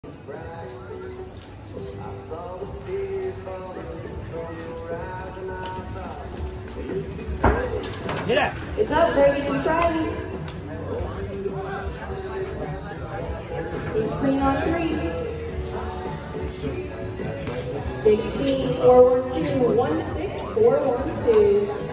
Yeah. It's up, baby. Keep trying. He's clean on 3. 16, 4, 1, 2, 1, 6, 4, 1, 2.